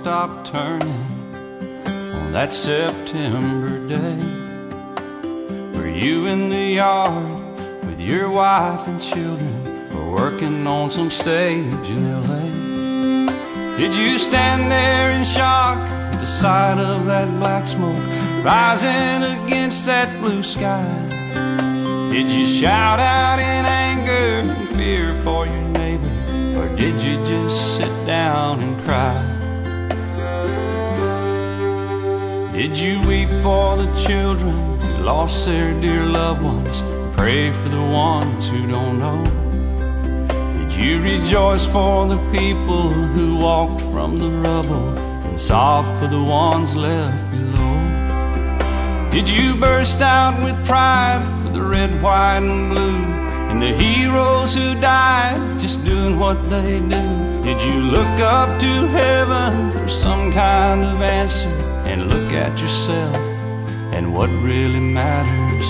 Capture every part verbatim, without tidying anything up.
stopped turning on that September day? Were you in the yard with your wife and children, or working on some stage in L A? Did you stand there in shock at the sight of that black smoke rising against that blue sky? Did you shout out in anger and fear for your neighbor, or did you just sit down and cry? Did you weep for the children who lost their dear loved ones, pray for the ones who don't know? Did you rejoice for the people who walked from the rubble and sob for the ones left below? Did you burst out with pride for the red, white, and blue, and the heroes who died just doing what they do? Did you look up to heaven for some kind of answer, and look at yourself and what really matters?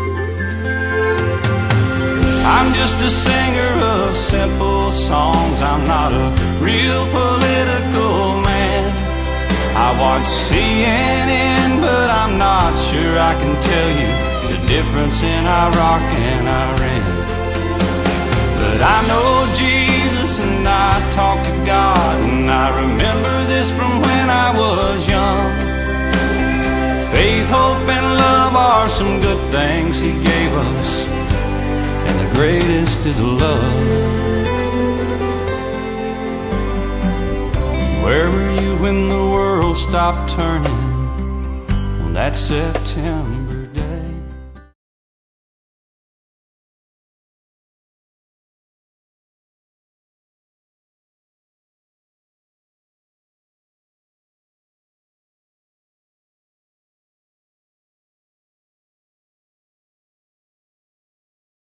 I'm just a singer of simple songs, I'm not a real political man. I watch C N N, but I'm not sure I can tell you the difference in Iraq and Iran. But I know Jesus and I talk to God, and I remember this from when I was young. Faith, hope, and love are some good things He gave us, and the greatest is love. Where were you when the world stopped turning on that September